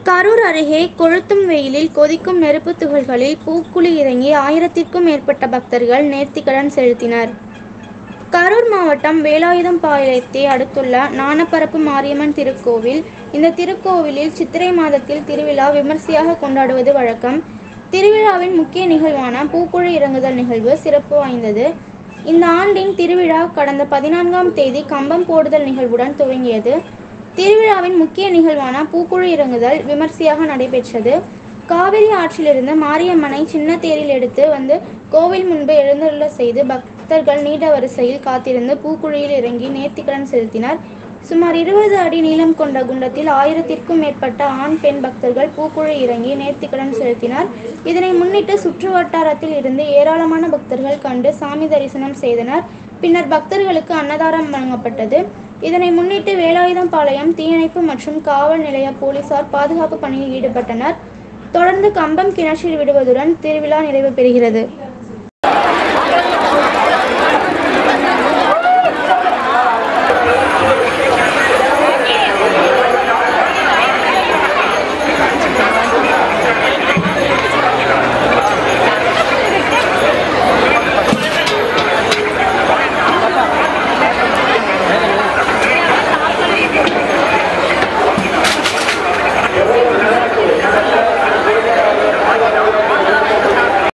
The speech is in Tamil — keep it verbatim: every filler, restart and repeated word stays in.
கரூர் அருகே கொளுத்தும் வெயிலில் கொதிக்கும் நெருப்பு துகள்களில் பூக்குழி இறங்கி ஆயிரத்திற்கும் மேற்பட்ட பக்தர்கள் நேர்த்திக்கடன் செலுத்தினர். கரூர் மாவட்டம் வேலாயுதம்பாளையத்தை அடுத்துள்ள நாணப்பரப்பு மாரியம்மன் திருக்கோவில். இந்த திருக்கோவிலில் சித்திரை மாதத்தில் திருவிழா விமர்சையாக கொண்டாடுவது வழக்கம். திருவிழாவின் முக்கிய நிகழ்வான பூக்குழி இறங்குதல் நிகழ்வு சிறப்பு வாய்ந்தது. இந்த ஆண்டின் திருவிழா கடந்த பதினான்காம் தேதி கம்பம் போடுதல் நிகழ்வுடன் துவங்கியது. திருவிழாவின் முக்கிய நிகழ்வான பூக்குழி இறங்குதல் விமர்சையாக நடைபெற்றது. காவிரி ஆற்றிலிருந்து மாரியம்மனை சின்ன தேரில் எடுத்து வந்து கோவில் முன்பு எழுந்தருள செய்து பக்தர்கள் நீண்ட வரிசையில் காத்திருந்து பூக்குழியில் இறங்கி நேர்த்திக்கடன் செலுத்தினர். சுமார் இருபது அடி நீளம் கொண்ட குண்டத்தில் ஆயிரத்திற்கும் மேற்பட்ட ஆண் பெண் பக்தர்கள் பூக்குழி இறங்கி நேர்த்திக்கடன் செலுத்தினர். இதனை முன்னிட்டு சுற்று வட்டாரத்தில் இருந்து ஏராளமான பக்தர்கள் கண்டு சாமி தரிசனம் செய்தனர். பின்னர் பக்தர்களுக்கு அன்னதானம் வழங்கப்பட்டது. இதனை முன்னிட்டு வேலாயுதம்பாளையம் தீயணைப்பு மற்றும் காவல் நிலைய போலீசார் பாதுகாப்பு பணியில் ஈடுபட்டனர். தொடர்ந்து கம்பம் கிணற்றில் விடுவதுடன் திருவிழா நிறைவு பெறுகிறது.